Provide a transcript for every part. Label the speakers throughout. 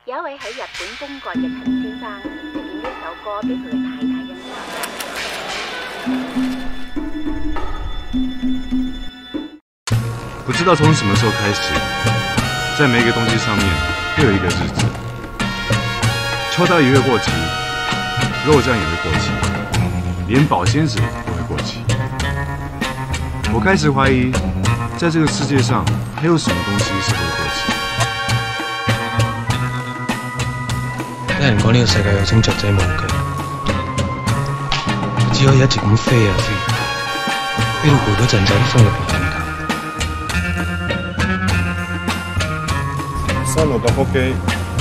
Speaker 1: 有一位喺日本公幹嘅陳先生，就點呢一首歌俾佢嘅太太欣賞。
Speaker 2: 不知道从什么时候开始，在每一个东西上面都有一个日子。秋刀鱼会过期，肉酱也会过期，连保鲜纸都会过期。我开始怀疑，在这个世界上还有什么东西是不会过期。
Speaker 3: 有人講呢個世界有種雀仔冇腳，只可以一直咁飛啊飛，飛到攰嗰陣就喺風入邊瞓覺。
Speaker 2: 三樓嘅腹肌，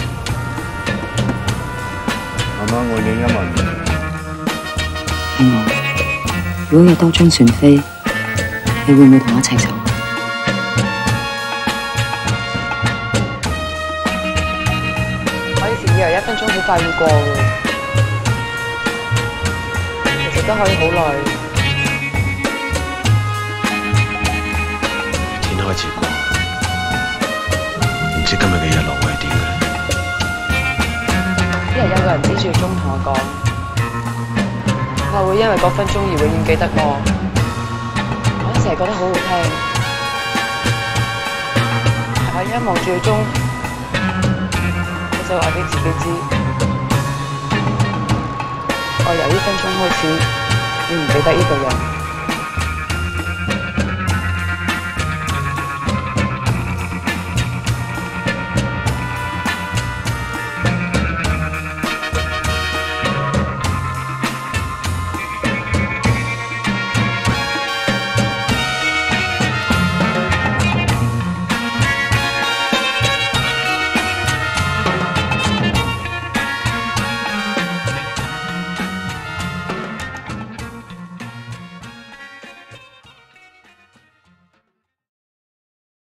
Speaker 2: 媽媽愛你1萬年。
Speaker 4: 係我，如果有多張船飛，你會唔會同我一齊走？
Speaker 5: 我以前以為1分鐘好快會過嘅，其實都可以好耐。
Speaker 3: 天開始光，唔知今日嘅日落會係點嘅咧？
Speaker 5: 一日有個人指住鐘同我講，我會因為嗰分鐘而永遠記得我。我成日覺得好好聽，但係一望住個鐘，我就話俾自己知，我由呢分鐘開始，已唔記得呢個人。